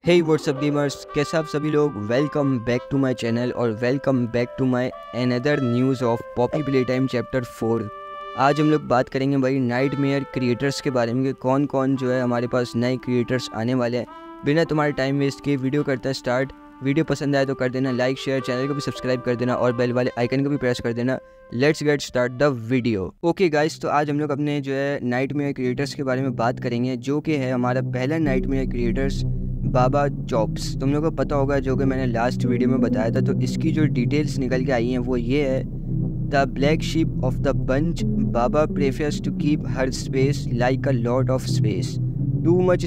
हे WhatsApp gamers, कैसे आप सभी लोग। Welcome back to my channel और welcome back to my another news of Poppy play time chapter 4। आज हम लोग बात करेंगे भाई नाइटमेयर क्रिएटर्स के बारे में कि कौन कौन जो है हमारे पास नए क्रिएटर्स आने वाले हैं। बिना तुम्हारे टाइम वेस्ट किए वीडियो करता है स्टार्ट। वीडियो पसंद आए तो कर देना लाइक, शेयर, चैनल को भी सब्सक्राइब कर देना और बेल वाले आइकन को भी प्रेस कर देना। Let's get start the video. Okay guys, तो आज हम लोग अपने जो है नाइटमेयर क्रिएटर्स के बारे में बात करेंगे, जो कि है हमारा पहला नाइटमेयर क्रिएटर्स बाबा चॉप्स। तुम लोगों को पता होगा, जो कि मैंने लास्ट वीडियो में बताया था। तो इसकी जो डिटेल्स निकल के आई हैं वो ये है: the black sheep of the bunch, Baba prefers to keep her space like a lot of space. Too much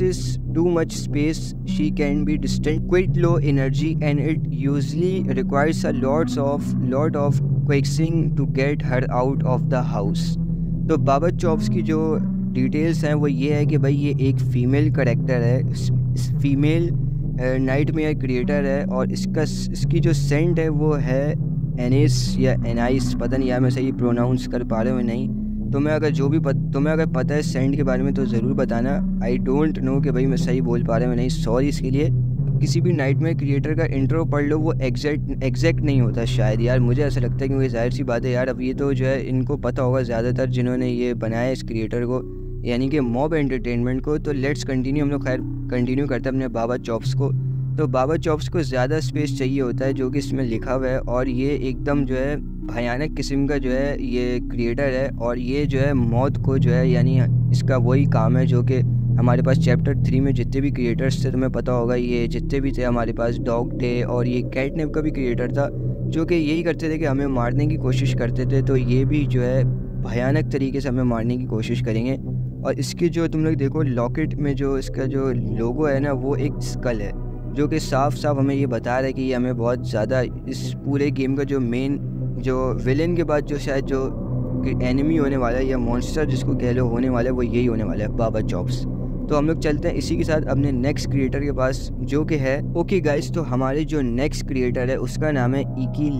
space she can be distant, quite low energy and it usually requires a lot of coaxing to get her out of the house. तो Baba chops की जो details हैं वो ये है कि भाई ये एक फ़ीमेल करेक्टर है, फीमेल नाइटमेयर क्रिएटर है, और इसकी जो सेंट है वो है एनिस या एनाइस, पता नहीं यार मैं सही प्रोनाउंस कर पा रहे हो नहीं। तुम्हें अगर पता है सेंट के बारे में तो ज़रूर बताना। आई डोंट नो कि भाई मैं सही बोल पा रहा हूँ नहीं, सॉरी इसके लिए। किसी भी नाइटमेयर क्रिएटर का इंट्रो पढ़ लो, वो एग्जैक्ट नहीं होता शायद यार, मुझे ऐसा लगता है, क्योंकि जाहिर सी बात है यार, अब ये तो जो है इनको पता होगा ज़्यादातर जिन्होंने ये बनाया इस क्रिएटर को, यानी कि मॉब एंटरटेनमेंट को। तो लेट्स कंटिन्यू, हम लोग खैर कंटिन्यू करते हैं अपने बाबा चॉप्स को। तो बाबा चॉप्स को ज़्यादा स्पेस चाहिए होता है, जो कि इसमें लिखा हुआ है, और ये एकदम जो है भयानक किस्म का जो है ये क्रिएटर है, और ये जो है मौत को जो है, यानी इसका वही काम है जो कि हमारे पास चैप्टर 3 में जितने भी क्रिएटर्स थे, तुम्हें पता होगा, ये जितने भी थे हमारे पास डॉग थे, और ये कैटनैप का भी क्रिएटर था, जो कि यही करते थे कि हमें मारने की कोशिश करते थे। तो ये भी जो है भयानक तरीके से हमें मारने की कोशिश करेंगे। और इसकी जो तुम लोग देखो लॉकेट में जो इसका जो लोगो है ना, वो एक स्कल है, जो कि साफ साफ हमें ये बता रहा है कि ये हमें बहुत ज़्यादा इस पूरे गेम का जो मेन जो विलेन के बाद जो शायद जो एनिमी होने वाला है या मॉन्स्टर जिसको कह लो होने वाला है, वो यही होने वाला है, बाबा चॉप्स। तो हम लोग चलते हैं इसी के साथ अपने नेक्स्ट क्रिएटर के पास, जो कि है ओके गाइस। तो हमारे जो नेक्स्ट क्रिएटर है उसका नाम है इकी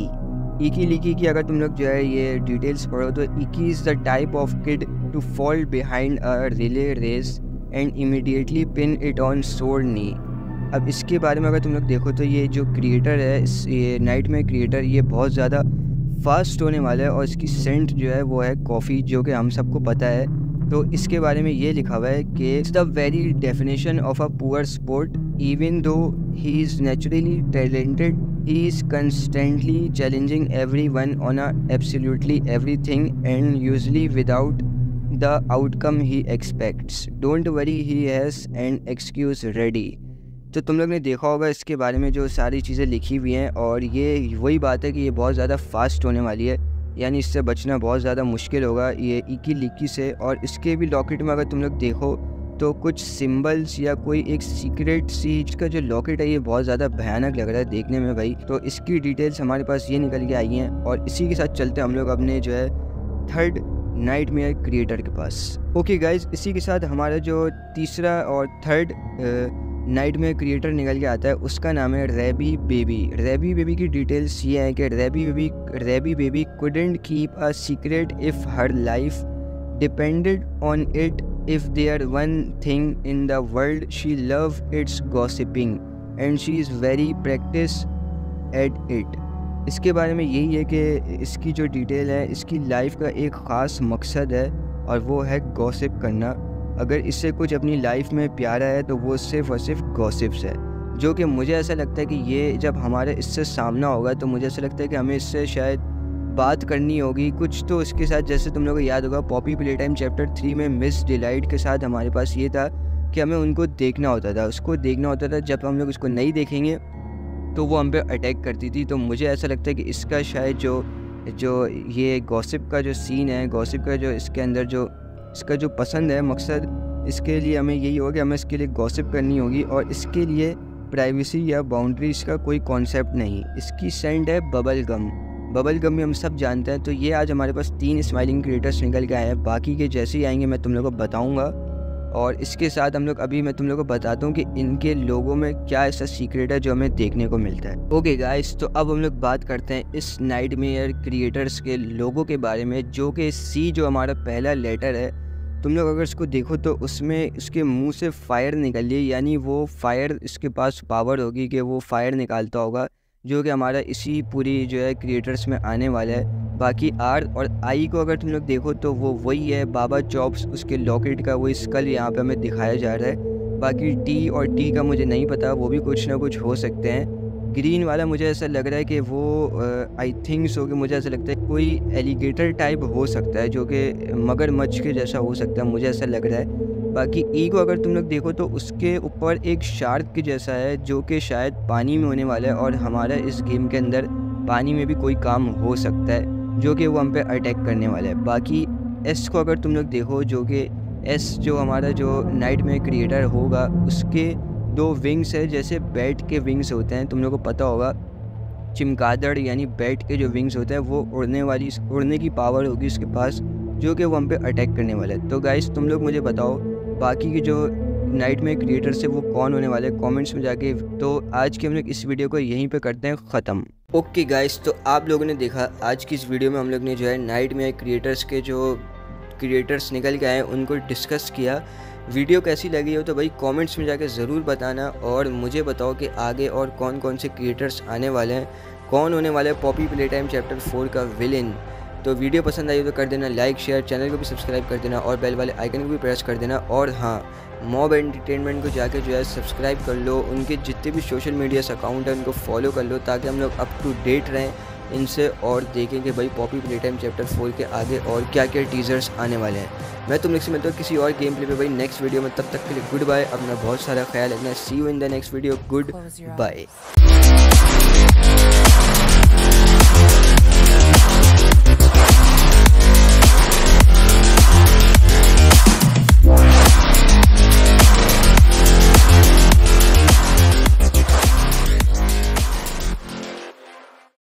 लिकी की अगर तुम लोग जो है ये डिटेल्स पढ़ो तो Icky is the type of kid to fall behind a relay race and immediately pin it on sword नी। अब इसके बारे में अगर तुम लोग देखो तो ये जो क्रिएटर है, ये नाइटमेयर क्रिएटर, ये बहुत ज़्यादा फास्ट होने वाला है, और इसकी सेंट जो है वो है कॉफ़ी, जो कि हम सबको पता है। तो इसके बारे में ये लिखा हुआ है कि it's the very definition of a poor sport, even though he is naturally talented, he is constantly challenging everyone on absolutely everything and usually without the outcome he expects. Don't worry, he has an excuse ready. तो तुम लोग ने देखा होगा इसके बारे में जो सारी चीज़ें लिखी हुई हैं, और ये वही बात है कि ये बहुत ज़्यादा फास्ट होने वाली है, यानी इससे बचना बहुत ज़्यादा मुश्किल होगा ये इकी लिकी से। और इसके भी लॉकेट में अगर तुम लोग देखो तो कुछ सिंबल्स या कोई एक सीक्रेट सीज का जो लॉकेट है, ये बहुत ज़्यादा भयानक लग रहा है देखने में भाई। तो इसकी डिटेल्स हमारे पास ये निकल के आई हैं, और इसी के साथ चलते हैं हम लोग अपने जो है थर्ड नाइटमेयर क्रिएटर के पास। ओके गाइज, इसी के साथ हमारा जो तीसरा और थर्ड नाइटमेयर क्रिएटर निकल के आता है, उसका नाम है रैबी बेबी की डिटेल्स ये है कि Rabbie baby couldn't keep a secret if her life depended on it. If there one thing in the world she loves, it's gossiping and she is very practiced at it. इसके बारे में यही है कि इसकी जो डिटेल है, इसकी लाइफ का एक ख़ास मकसद है, और वो है गॉसिप करना। अगर इससे कुछ अपनी लाइफ में प्यारा है तो वो सिर्फ़ और सिर्फ गॉसिप्स है, जो कि मुझे ऐसा लगता है कि ये जब हमारे इससे सामना होगा तो मुझे ऐसा लगता है कि हमें इससे शायद बात करनी होगी कुछ तो इसके साथ। जैसे तुम लोगों को याद होगा पॉपी प्ले टाइम चैप्टर 3 में मिस डिलाइट के साथ हमारे पास ये था कि हमें उनको देखना होता था, उसको देखना होता था। जब हम लोग उसको नहीं देखेंगे तो वो हम पे अटैक करती थी। तो मुझे ऐसा लगता है कि इसका शायद जो ये गॉसिप का जो सीन है, गॉसिप का जो इसके अंदर जो इसका जो पसंद है मकसद, इसके लिए हमें यही होगा कि हमें इसके लिए गॉसिप करनी होगी, और इसके लिए प्राइवेसी या बाउंड्रीज का कोई कॉन्सेप्ट नहीं। इसकी सेंट है बबल गम भी हम सब जानते हैं। तो ये आज हमारे पास 3 स्माइलिंग क्रिएटर्स निकल के आए हैं, बाकी के जैसे ही आएंगे मैं तुम लोगों को बताऊंगा। और इसके साथ हम लोग अभी मैं तुम लोगों को बताता हूँ कि इनके लोगों में क्या ऐसा सीक्रेट है जो हमें देखने को मिलता है। ओके गाइस, तो अब हम लोग बात करते हैं इस नाइटमेयर क्रिएटर्स के लोगों के बारे में, जो कि सी जो हमारा पहला लेटर है, तुम लोग अगर इसको देखो तो उसमें उसके मुंह से फायर निकल रही है, यानी वो फायर इसके पास पावर होगी कि वो फायर निकालता होगा, जो कि हमारा इसी पूरी जो है क्रिएटर्स में आने वाला है। बाकी आर और आई को अगर तुम लोग देखो तो वो वही है, बाबा चॉप्स उसके लॉकेट का वही स्कल यहाँ पे हमें दिखाया जा रहा है। बाकी टी और टी का मुझे नहीं पता, वो भी कुछ ना कुछ हो सकते हैं। ग्रीन वाला मुझे ऐसा लग रहा है कि वो आई थिंक सो कि मुझे ऐसा लगता है कोई एलिगेटर टाइप हो सकता है, जो कि मगरमच्छ के जैसा हो सकता है, मुझे ऐसा लग रहा है। बाकी ई को अगर तुम लोग देखो तो उसके ऊपर एक शार्क के जैसा है, जो कि शायद पानी में होने वाला है और हमारा इस गेम के अंदर पानी में भी कोई काम हो सकता है, जो कि वो हम पे अटैक करने वाला है। बाकी एस को अगर तुम लोग देखो, जो कि एस जो हमारा जो नाइटमेयर क्रिएटर होगा, उसके 2 विंग्स है, जैसे बैट के विंग्स होते हैं, तुम लोगों को पता होगा। चिमगादड़ यानी बैट के जो विंग्स होते हैं वो उड़ने की पावर होगी उसके पास, जो कि वो हम पे अटैक करने वाला है। तो गाइस तुम लोग मुझे बताओ बाकी के जो नाइटमेयर क्रिएटर्स है वो कौन होने वाले, कमेंट्स में जाके। तो आज के हम लोग इस वीडियो को यहीं पे करते हैं ख़त्म। ओके गाइस, तो आप लोगों ने देखा आज की इस वीडियो में हम लोग ने जो है नाइटमेयर क्रिएटर्स के जो क्रिएटर्स निकल के आए उनको डिस्कस किया। वीडियो कैसी लगी हो तो भाई कमेंट्स में जाके ज़रूर बताना, और मुझे बताओ कि आगे और कौन कौन से क्रिएटर्स आने वाले हैं, कौन होने वाले हैं पॉपी प्ले टाइम चैप्टर 4 का विलेन। तो वीडियो पसंद आई हो तो कर देना लाइक, शेयर, चैनल को भी सब्सक्राइब कर देना और बेल वाले आइकन को भी प्रेस कर देना। और हाँ, मॉब एंटरटेनमेंट को जाके जो है सब्सक्राइब कर लो, उनके जितने भी सोशल मीडिया अकाउंट है उनको फॉलो कर लो, ताकि हम लोग अप टू डेट रहें इनसे और देखें कि भाई पॉपी प्ले टाइम चैप्टर 4 के आगे और क्या क्या टीजर्स आने वाले हैं। मैं तुम लोग से मिलता हूँ किसी और गेम प्ले पे भाई नेक्स्ट वीडियो में, तब तक के लिए गुड बाय। अपना बहुत सारा ख्याल रखना। See you in the next video, good bye.